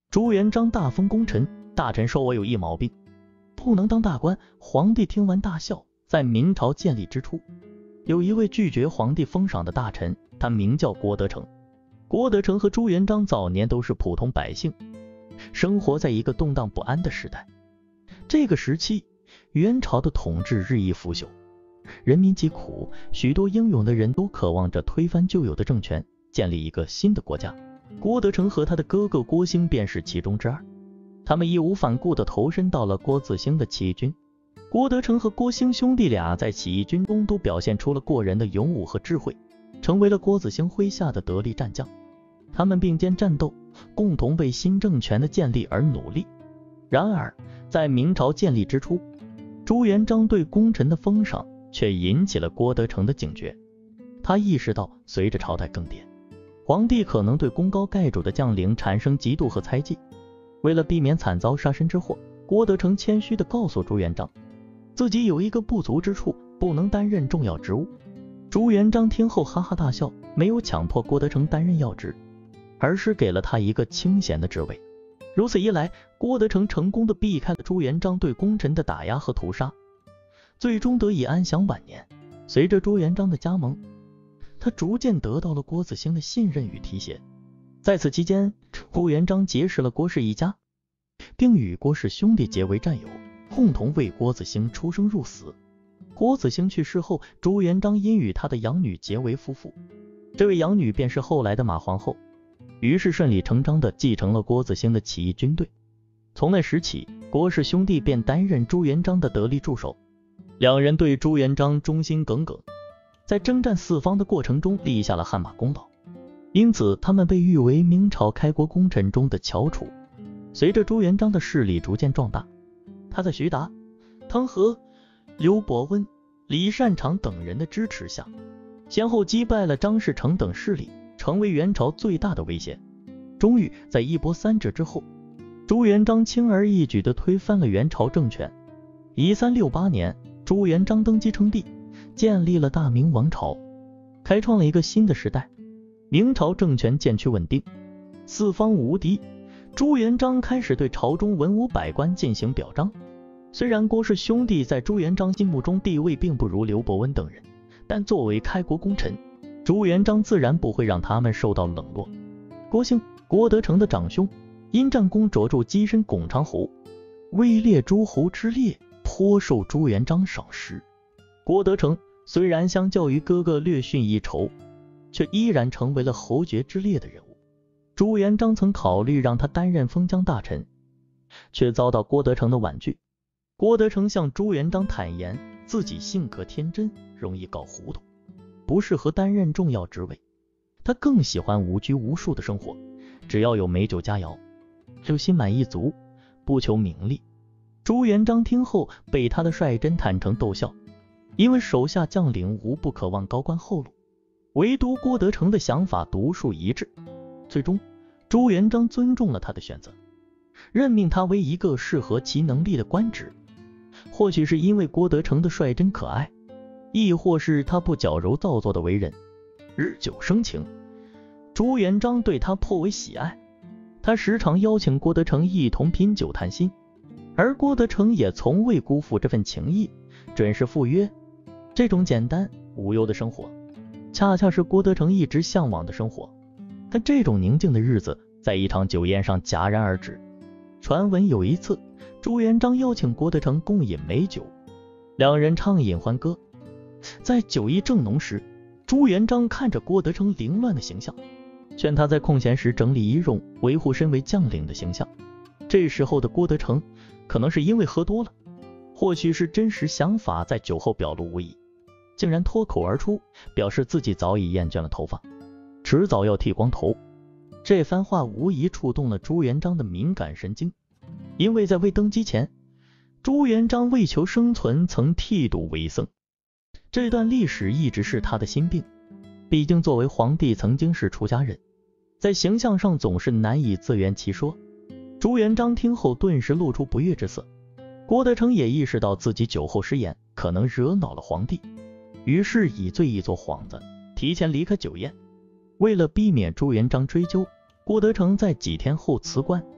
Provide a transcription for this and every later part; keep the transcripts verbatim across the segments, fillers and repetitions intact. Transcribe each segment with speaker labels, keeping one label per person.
Speaker 1: 朱元璋大封功臣，大臣说我有一毛病，不能当大官。皇帝听完大笑。在明朝建立之初，有一位拒绝皇帝封赏的大臣，他名叫郭德成。郭德成和朱元璋早年都是普通百姓，生活在一个动荡不安的时代。这个时期，元朝的统治日益腐朽，人民疾苦，许多英勇的人都渴望着推翻旧有的政权，建立一个新的国家。郭德成和他的哥哥郭兴便是其中之二，他们义无反顾地投身到了郭子兴的起义军。郭德成和郭兴兄弟俩在起义军中都表现出了过人的勇武和智慧，成为了郭子兴麾下的得力战将。他们并肩战斗，共同为新政权的建立而努力。然而，在明朝建立之初，朱元璋对功臣的封赏却引起了郭德成的警觉。他意识到，随着朝代更迭，皇帝可能对功高盖主的将领产生嫉妒和猜忌。为了避免惨遭杀身之祸，郭德成谦虚地告诉朱元璋，自己有一个不足之处，不能担任重要职务。朱元璋听后哈哈大笑，没有强迫郭德成担任要职，而是给了他一个清闲的职位。如此一来，郭德成成功地避开了朱元璋对功臣的打压和屠杀，最终得以安享晚年。随着朱元璋的加盟，他逐渐得到了郭子兴的信任与提携。在此期间，朱元璋结识了郭氏一家，并与郭氏兄弟结为战友，共同为郭子兴出生入死。郭子兴去世后，朱元璋因与他的养女结为夫妇，这位养女便是后来的马皇后，于是顺理成章地继承了郭子兴的起义军队。从那时起，郭氏兄弟便担任朱元璋的得力助手，两人对朱元璋忠心耿耿，在征战四方的过程中立下了汗马功劳，因此他们被誉为明朝开国功臣中的翘楚。随着朱元璋的势力逐渐壮大，他在徐达、汤和、刘伯温、李善长等人的支持下，先后击败了张士诚等势力，成为元朝最大的威胁。终于在一波三折之后，朱元璋轻而易举地推翻了元朝政权。一三六八年，朱元璋登基称帝，建立了大明王朝，开创了一个新的时代。明朝政权渐趋稳定，四方无敌。朱元璋开始对朝中文武百官进行表彰。虽然郭氏兄弟在朱元璋心目中地位并不如刘伯温等人，但作为开国功臣，朱元璋自然不会让他们受到冷落。郭兴，郭德成的长兄，因战功卓著，跻身拱长侯，位列诸侯之列，颇受朱元璋赏识。郭德成虽然相较于哥哥略逊一筹，却依然成为了侯爵之列的人物。朱元璋曾考虑让他担任封疆大臣，却遭到郭德成的婉拒。郭德成向朱元璋坦言，自己性格天真，容易搞糊涂，不适合担任重要职位。他更喜欢无拘无束的生活，只要有美酒佳肴，就心满意足，不求名利。朱元璋听后被他的率真坦诚逗笑，因为手下将领无不渴望高官厚禄，唯独郭德成的想法独树一帜。最终，朱元璋尊重了他的选择，任命他为一个适合其能力的官职。或许是因为郭德成的率真可爱，亦或是他不矫揉造作的为人，日久生情，朱元璋对他颇为喜爱。他时常邀请郭德成一同品酒谈心，而郭德成也从未辜负这份情谊，准时赴约。这种简单无忧的生活，恰恰是郭德成一直向往的生活。但这种宁静的日子在一场酒宴上戛然而止。传闻有一次，朱元璋邀请郭德成共饮美酒，两人畅饮欢歌。在酒意正浓时，朱元璋看着郭德成凌乱的形象，劝他在空闲时整理仪容，维护身为将领的形象。这时候的郭德成可能是因为喝多了，或许是真实想法在酒后表露无遗，竟然脱口而出，表示自己早已厌倦了头发，迟早要剃光头。这番话无疑触动了朱元璋的敏感神经，因为在未登基前，朱元璋为求生存曾剃度为僧，这段历史一直是他的心病。毕竟作为皇帝曾经是出家人，在形象上总是难以自圆其说。朱元璋听后顿时露出不悦之色，郭德成也意识到自己酒后失言可能惹恼了皇帝，于是以醉意做幌子，提前离开酒宴。为了避免朱元璋追究，郭德成在几天后辞官，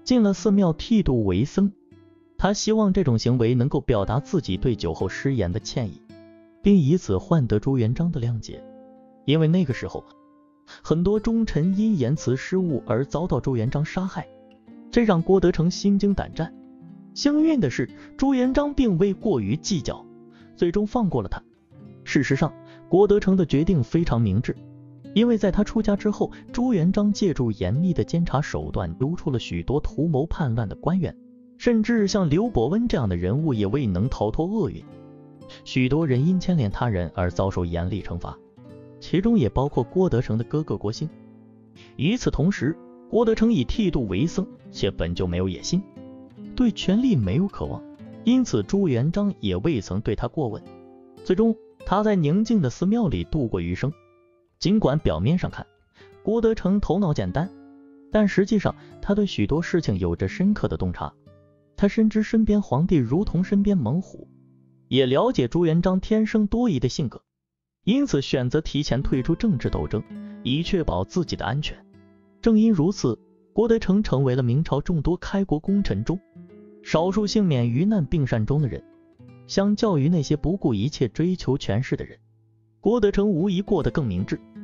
Speaker 1: 进了寺庙剃度为僧。他希望这种行为能够表达自己对酒后失言的歉意，并以此换得朱元璋的谅解。因为那个时候很多忠臣因言辞失误而遭到朱元璋杀害，这让郭德成心惊胆战。幸运的是，朱元璋并未过于计较，最终放过了他。事实上，郭德成的决定非常明智，因为在他出家之后，朱元璋借助严密的监察手段揪出了许多图谋叛乱的官员，甚至像刘伯温这样的人物也未能逃脱厄运。许多人因牵连他人而遭受严厉惩罚，其中也包括郭德成的哥哥郭兴。与此同时，郭德成以剃度为僧，且本就没有野心，对权力没有渴望，因此朱元璋也未曾对他过问。最终他在宁静的寺庙里度过余生。尽管表面上看郭德成头脑简单，但实际上他对许多事情有着深刻的洞察。他深知身边皇帝如同身边猛虎，也了解朱元璋天生多疑的性格，因此选择提前退出政治斗争，以确保自己的安全。正因如此，郭德成成为了明朝众多开国功臣中少数幸免于难并善终的人。相较于那些不顾一切追求权势的人，郭德成无疑过得更明智。